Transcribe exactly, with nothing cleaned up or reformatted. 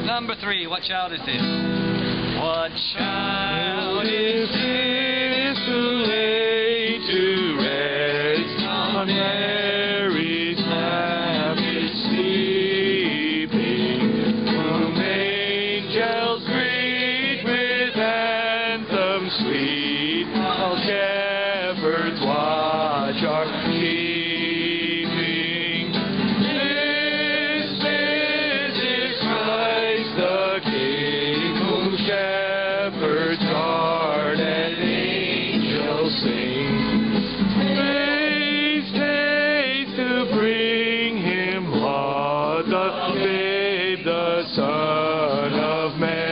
Number three, what child is this? What child is this who lay to rest on Mary's lap is sleeping, whom angels greet with anthems sweet, while shepherds watch our keeping. This, this is Christ the King, whom shepherds guard and angels sing. Haste, haste to bring him laud, the babe, the Son of Man.